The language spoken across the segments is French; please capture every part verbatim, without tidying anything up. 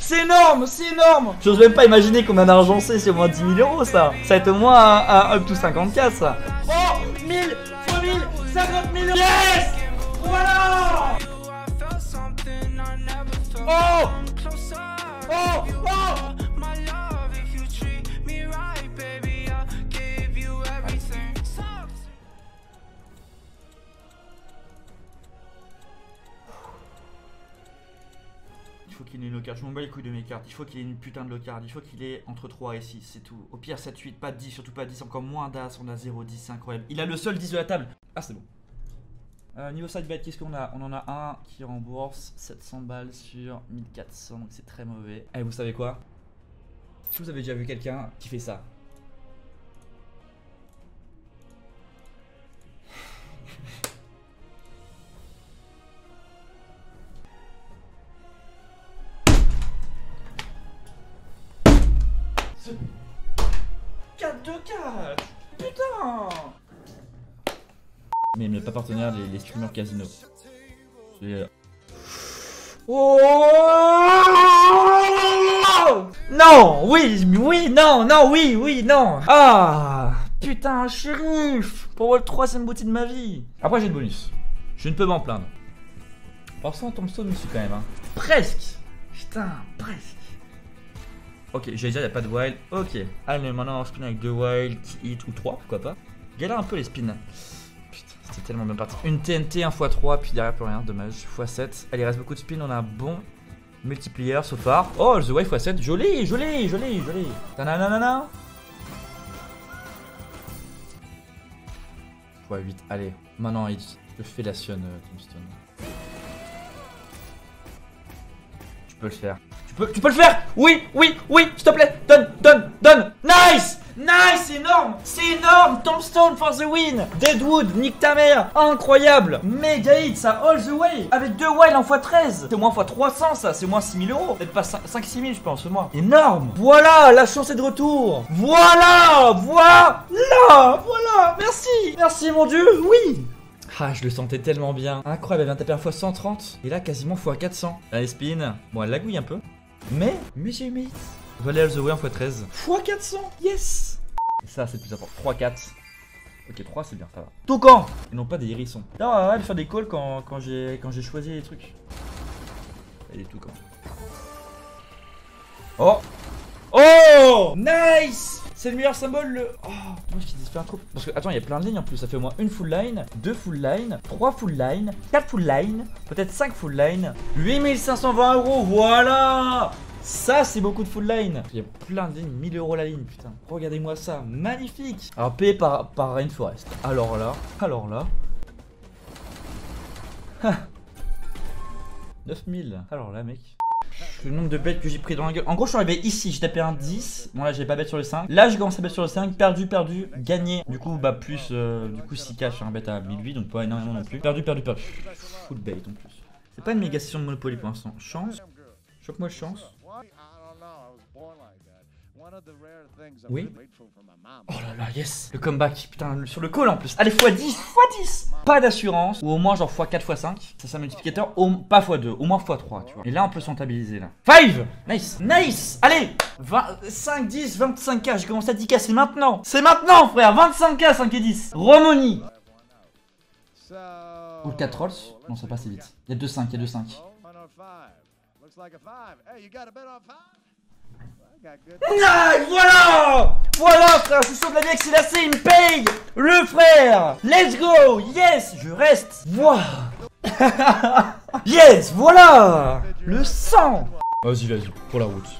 C'est énorme, c'est énorme. J'ose même pas imaginer combien d'argent c'est, c'est au moins dix mille euros ça. Ça va être au moins un, un up to cinquante K ça. Oh, mille fois mille, cinquante mille. Yes. Voilà. Oh. Oh, oh. Il faut qu'il ait une low card, je m'en bats les couilles de mes cartes, il faut qu'il ait une putain de low card, il faut qu'il ait entre trois et six, c'est tout. Au pire sept huit, pas dix, surtout pas dix, encore moins d'as, on a zéro dix, c'est incroyable. Il a le seul dix de la table. Ah c'est bon. Euh, niveau side bet, qu'est-ce qu'on a? On en a un qui rembourse sept cents balles sur mille quatre cents, donc c'est très mauvais. Et vous savez quoi? Si vous avez déjà vu quelqu'un qui fait ça. quatre deux quatre. Putain. Mais il n'est pas partenaire les, les streamers casino. Oh non, oui, oui, non, non, oui, oui, non. Ah putain, shérif. Pour le troisième boutique de ma vie. Après j'ai le bonus. Je ne peux m'en plaindre. Pour cent tombstone dessus quand même hein. Presque. Putain, presque. Ok, j'ai déjà, il n'y a pas de wild. Ok. Allez, maintenant on spin avec deux wild, hit ou trois, pourquoi pas. Galère un peu les spins. Putain, c'était tellement bien parti. Une T N T, un fois trois, puis derrière plus rien, dommage. fois sept. Allez, il reste beaucoup de spins, on a un bon multiplier so far. Oh, The Way fois sept, joli, joli, joli, joli. Tananana. fois huit, allez. Maintenant, il je fellation euh, tombstone. Tu peux le faire. Tu peux, tu peux le faire. Oui, oui, oui, s'il te plaît. Donne, donne, donne. Nice. Nice, c'est énorme. C'est énorme. Tombstone for the win. Deadwood, nique ta mère. Incroyable. Méga hit, ça all the way. Avec deux wild en fois treize. C'est moins fois trois cents, ça. C'est moins six mille euros. Peut-être pas cinq six mille, je pense, moi. Énorme. Voilà, la chance est de retour. Voilà, voilà. Voilà. Merci. Merci, mon Dieu. Oui. Ah, je le sentais tellement bien. Incroyable, elle vient taper un fois cent trente. Et là, quasiment fois quatre cents. Allez, spin. Bon, elle lagouille un peu. Mais, mais j'ai aimé. Voler all the way en fois treize. fois quatre cents. Yes. Et ça, c'est le plus important. trois quatre. Ok, trois, c'est bien, ça va. Toucan. Et non pas des hérissons. Non, on va faire des calls quand, quand j'ai quand j'ai choisi les trucs. Et des toucans. Oh. Oh. Nice. C'est le meilleur symbole, le... Oh, moi je dis faire un trop... Parce que, attends, il y a plein de lignes en plus. Ça fait au moins une full line, deux full line, trois full line, quatre full line, peut-être cinq full line, huit mille cinq cent vingt euros, voilà. Ça, c'est beaucoup de full line. Il y a plein de lignes, mille euros la ligne, putain. Regardez-moi ça, magnifique. Alors, payé par, par Rainforest. Alors là, alors là... neuf mille. Alors là, mec... Le nombre de bêtes que j'ai pris dans la gueule. En gros, je suis arrivé ici, j'ai tapé un dix. Bon, là, j'ai pas bête sur le cinq. Là, j'ai commencé à bête sur le cinq. Perdu, perdu, gagné. Du coup, bah, plus. Euh, du coup, six K sur un bête à mille huit. Donc, pas énormément non plus. Perdu, perdu, perdu. Full bait en plus. C'est pas une méga session de Monopoly pour l'instant. Chance. Choque-moi de chance. Oui. Oh là là, yes. Le comeback, putain, sur le call en plus. Allez, fois dix, fois dix. Pas d'assurance. Ou au moins genre fois quatre, fois cinq. Ça, c'est un multiplicateur. Au, pas fois deux, au moins fois trois, tu vois. Et là, on peut se rentabiliser là. cinq. Nice. Nice. Allez. vingt-cinq, dix, vingt-cinq K. J'ai commencé à dix K. C'est maintenant. C'est maintenant, frère. vingt-cinq K, cinq et dix. Romoni. Ou le quatre rolls. Non, ça passe vite. Il y a deux cinq, il y a deux cinq. Nice, voilà. Voilà, frère, je suis sûr de la vie avec Célacé, il me paye. Le frère. Let's go. Yes, je reste. Voilà. Yes, voilà. Le sang. Vas-y, vas-y, pour la route.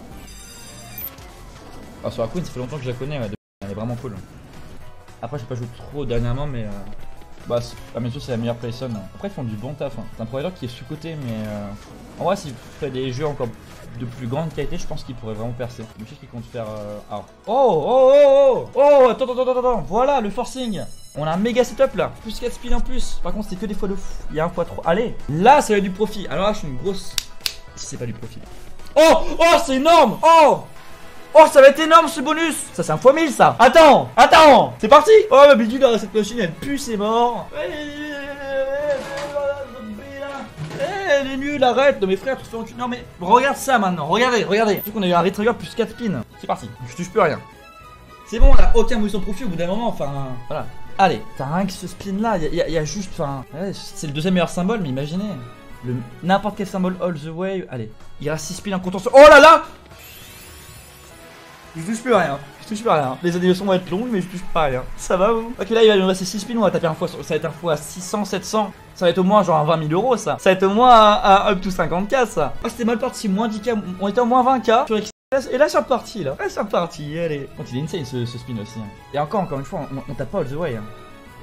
Ah, sur la Queen, ça fait longtemps que je la connais, ouais. Elle est vraiment cool. Après, j'ai pas joué trop dernièrement, mais... Euh... Bah, à mes yeux, c'est la meilleure playson. Après, ils font du bon taf. Hein. C'est un provider qui est sous-côté, mais... Euh... En vrai, s'il fait des jeux encore de plus grande qualité, je pense qu'il pourrait vraiment percer. Je sais qu'il compte faire... Euh... Ah. Oh, oh, oh, oh, oh, attends, attends, attends, attends. Voilà, le forcing. On a un méga setup, là. Plus quatre spins en plus. Par contre, c'est que des fois de fou. Il y a un fois trop. Allez. Là, ça va être du profit. Alors là, je suis une grosse... Si c'est pas du profit. Oh, oh, c'est énorme. Oh. Oh, ça va être énorme ce bonus. Ça c'est un fois mille ça. Attends, attends. C'est parti. Oh ma bidule là, cette machine elle pue, c'est mort. Elle t'es nul, arrête. Non mais frère, tu te fais enculer. Non mais regarde ça maintenant, regardez, regardez. Surtout qu'on a eu un retrigger plus quatre spins. C'est parti, je touche plus à rien. C'est bon, on a aucun mouvement profit au bout d'un moment, enfin, voilà. Allez, t'as rien que ce spin là, il y, y, y a juste, enfin, ouais, c'est le deuxième meilleur symbole, mais imaginez. N'importe quel symbole all the way, allez. Il reste six spins en contentieux. Oh là là! Je touche plus à rien. Je touche plus à rien. Les animations vont être longues, mais je touche pas à rien. Ça va vous? Ok, là il va nous rester six spins. On va taper un fois. Ça va être un fois six cents, sept cents. Ça va être au moins genre un vingt mille euros ça. Ça va être au moins un, un up to cinquante K ça. Oh, c'était mal parti. Moins dix K. On était au moins vingt K. Et là c'est reparti là. Là c'est reparti. Allez. Quand il est insane ce, ce spin aussi. Hein. Et encore, encore une fois, on, on tape pas all the way. Hein.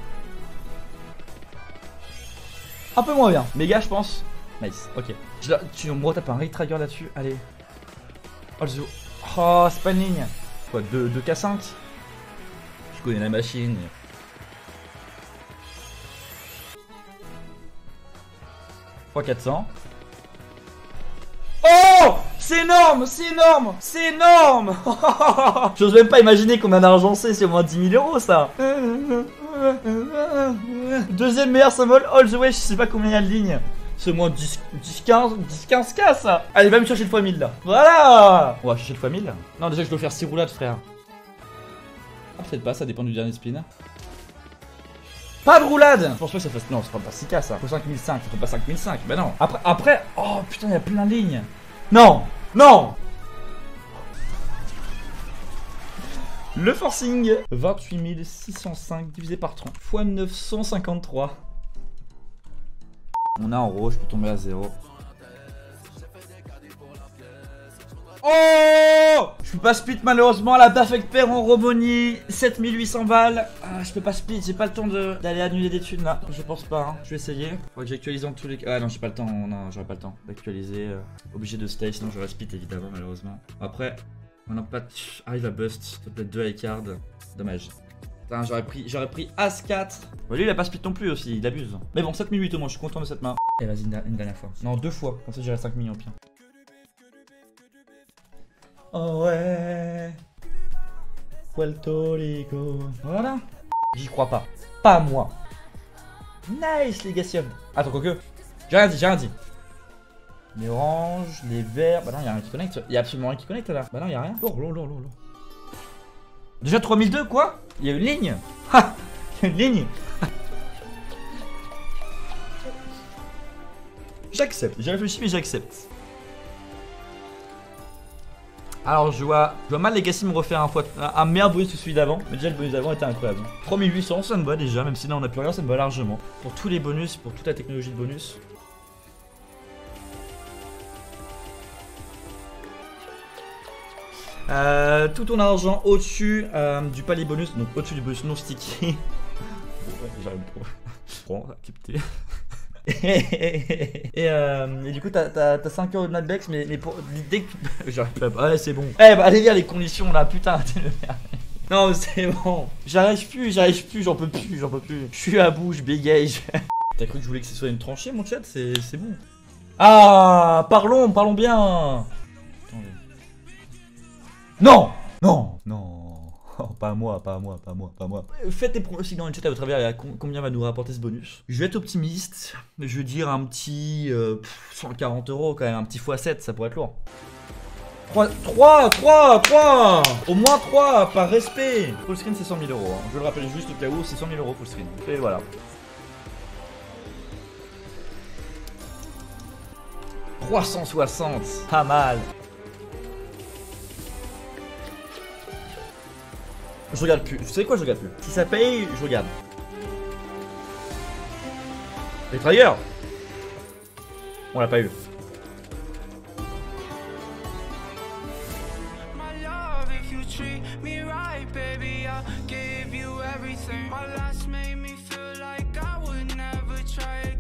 Un peu moins bien. Méga, je pense. Nice. Ok. Je, tu me retapes un retrigger là-dessus. Allez. All the way. Oh, c'est pas une ligne. Quoi, deux K cinq? Je connais la machine. fois quatre cents. Oh! C'est énorme! C'est énorme! C'est énorme! J'ose même pas imaginer combien d'argent c'est, c'est au moins dix mille euros ça! Deuxième meilleur symbole all the way, je sais pas combien il y a de lignes. C'est au moins dix, quinze, dix, quinze K ça. Allez, va me chercher le fois mille là. Voilà. On va chercher le fois mille. Non, déjà je dois faire six roulades frère. Ah, peut-être pas, ça dépend du dernier spin. Pas de roulade. Je pense pas que ça fasse... Non, c'est pas six K ça. Faut cinq mille cinq, ça fait pas cinq mille cinq. Bah non. Après, après... Oh putain, il y a plein de lignes. Non. Non. Le forcing. vingt-huit mille six cent cinq divisé par trente fois neuf cent cinquante-trois. On a en rouge, je peux tomber à zéro. Oh! Je peux pas split malheureusement la perfect pair en Romoni. sept mille huit cents balles. Ah, je peux pas split, j'ai pas le temps d'aller annuler des thunes là. Je pense pas, hein. Je vais essayer. Faut que j'actualise dans tous les cas. Ah non, j'ai pas le temps, non, j'aurais pas le temps d'actualiser. Euh, obligé de stay, sinon j'aurais split évidemment malheureusement. Après, on n'a pas de... arrive à bust, s'il te plaît, deux high card. Dommage. J'aurais pris, j'aurais pris As quatre. Bon, lui il a pas split non plus aussi, il abuse. Mais bon, sept mille huit au moins, je suis content de cette main. Et vas-y, une, une dernière fois. Non, deux fois, comme ça j'irai cinq millions pire. Oh ouais. Puerto Rico. Voilà. J'y crois pas. Pas moi. Nice Legacy of. Attends, quoique. J'ai rien dit, j'ai rien dit. Les oranges, les verts. Bah non, y'a rien qui connecte. Y'a absolument rien qui connecte là. Bah non, y'a rien. Lourd, lourd, lourd, lourd. Déjà trois mille deux quoi? Il y a une ligne. Ha! Il y a une ligne. J'accepte, j'ai réfléchi mais j'accepte. Alors je vois, je vois mal Legacy me refaire un, fois, un, un meilleur bonus que celui d'avant. Mais déjà le bonus d'avant était incroyable. trois mille huit cents ça me va déjà, même si là on a plus rien, ça me va largement. Pour tous les bonus, pour toute la technologie de bonus. Euh, tout ton argent au-dessus euh, du palier bonus, donc au-dessus du bonus non sticky. J'arrive pas. Bon, accepté. et, euh, et du coup, t'as cinq euros de Natbex, mais, mais pour dès que tu. J'arrive pas. Ouais, c'est bon. Eh bah, allez lire les conditions là, putain, t'es le merde. Non, c'est bon. J'arrive plus, j'arrive plus, j'en peux plus, j'en peux plus. Je suis à bout, je bégaye. T'as cru que je voulais que ce soit une tranchée, mon chat? C'est bon. Ah, parlons, parlons bien. Non, non, non, oh, pas à moi, pas à moi, pas à moi, pas à moi. Faites tes pronostics dans le chat à votre avis, combien va nous rapporter ce bonus. Je vais être optimiste, je vais dire un petit euh, cent quarante euros quand même, un petit fois sept, ça pourrait être lourd. trois, trois, trois, trois, au moins trois, par respect. Full screen c'est cent mille euros, hein. Je le rappelle juste au cas où, c'est cent mille euros full screen. Et voilà. trois cent soixante, pas mal. Je regarde plus. Vous savez quoi, je regarde plus. Si ça paye, je regarde. Les Trager. On l'a pas eu. My last made me feel like I would never try again.